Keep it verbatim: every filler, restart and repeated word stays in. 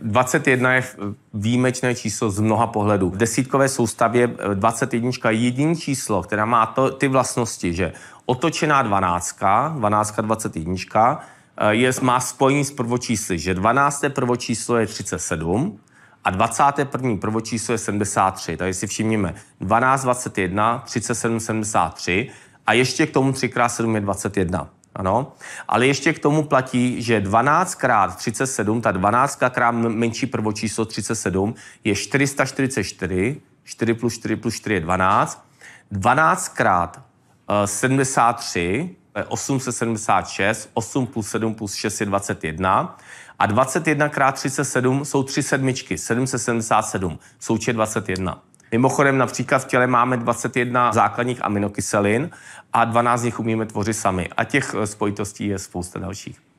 dvacet jedna je výjimečné číslo z mnoha pohledů. V desítkové soustavě dvacet jedna je jediné číslo, která má to, ty vlastnosti, že otočená dvanáctka, dvanáctka dvacet jedna, je, má spojení s prvočísly, že dvanácté prvočíslo je třicet sedm a dvacáté první prvočíslo je sedmdesát tři. Takže si všimněme dvanáct dvacet jedna, třicet sedm sedmdesát tři a ještě k tomu tři krát sedm je dvacet jedna. Ano, ale ještě k tomu platí, že dvanáct krát třicet sedm, ta dvanáct krát menší prvočíslo třicet sedm je čtyři sta čtyřicet čtyři, čtyři plus čtyři plus čtyři je dvanáct, dvanáct krát sedmdesát tři je osm set sedmdesát šest, osm plus sedm plus šest je dvacet jedna a dvacet jedna krát třicet sedm jsou tři sedmičky, sedm set sedmdesát sedm, součet dvacet jedna. Mimochodem například v těle máme dvacet jedna základních aminokyselin a dvanáct z nich umíme tvořit sami. A těch spojitostí je spousta dalších.